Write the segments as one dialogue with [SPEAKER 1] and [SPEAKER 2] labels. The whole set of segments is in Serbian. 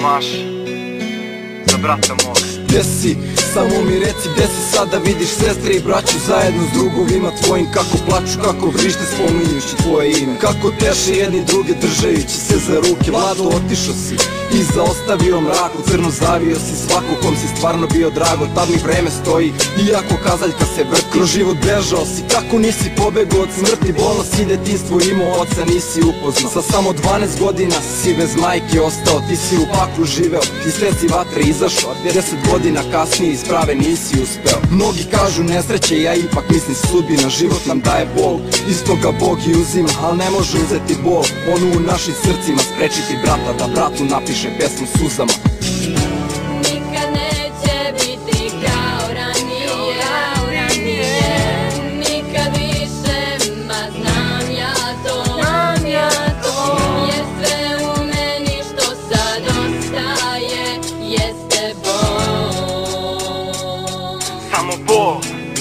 [SPEAKER 1] Maš, za brata mog.
[SPEAKER 2] Gde si? Samo mi reci gde si sada, vidiš sestre i braću zajedno s drugovima tvojim, kako plaču, kako vrište spominjući tvoje ime, kako teše jedni druge držajući se za ruke. Mlado otišao si i zaostavio mraku, crno zavio si svako kom si stvarno bio drago. Tad mi vreme stoji, iako kazaljka se vrti, kroz život bežao si, kako nisi pobegao od smrti. Bolno si detinstvo, imao oca nisi upoznao, sa samo 12 godina si bez majke ostao. Ti si u paklu živeo, iz sveci vatre izašao, a 10 godina kasnije iz prave nisi uspeo. Mnogi kažu nesreće, ja ipak mislim sudbina. Život nam daje bol, isto ga Bog i uzima, al ne može uzeti bol onu u našim srcima, sprečiti brata da bratu napiše pesmu suzama.
[SPEAKER 3] Nikad neće biti kao ranije, nikad više, ma znam ja to, jer sve u meni što sad ostaje jeste bol.
[SPEAKER 1] Samo bol.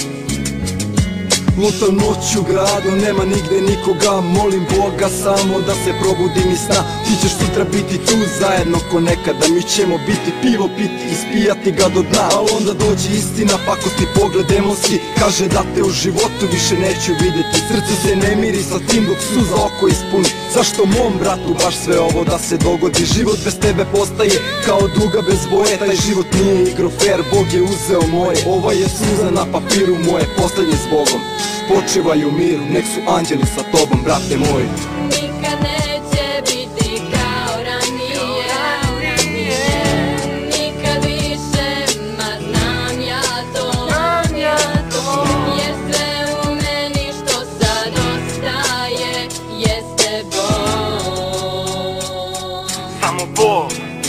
[SPEAKER 2] Lutam noć u gradu, nema nigde nikoga, molim Boga samo da se probudim iz sna. Ti ćeš sutra biti tu zajedno ko nekada, mi ćemo biti pivo piti i spijati ga do dna. Al onda dođe istina, pakosti pogled emoski, kaže da te u životu više neću videti. Srce se ne miri sa tim dok suza oko ispuni. Zašto mom bratu baš sve ovo da se dogodi? Život bez tebe postaje kao duga bez boje, taj život nije igro fair, Bog je uzeo moje. Ova je suza na papiru, moje poslednje s Bogom. Počivaj u miru, nek su anđeli sa tobom, brate moj.
[SPEAKER 3] Nikad neće biti kao ranije, nikad više, ma znam ja to, jer sve u meni što sad ostaje jeste bol.
[SPEAKER 1] Samo bol.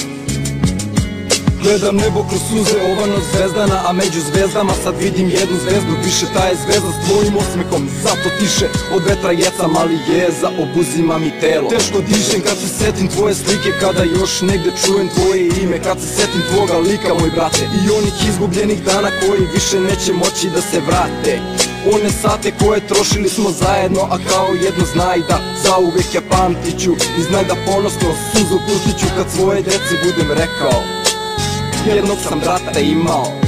[SPEAKER 2] Gledam nebo kroz suze, ovano zvezdana, a među zvezdama sad vidim jednu zvezdu više. Ta je zvezda s tvojim osmehom, zato tiše od vetra jecam, ali jeza obuzima mi telo. Teško dišem kad se setim tvoje slike, kada još negde čujem tvoje ime, kad se setim tvoga lika, moj brate, i onih izgubljenih dana koji više neće moći da se vrate. One sate koje trošili smo zajedno, a kao jedno znaj da zauvek ja pamtiću, i znaj da ponosno suzu pustiću kad svoje deci budem rekao, jednog sam brata imao.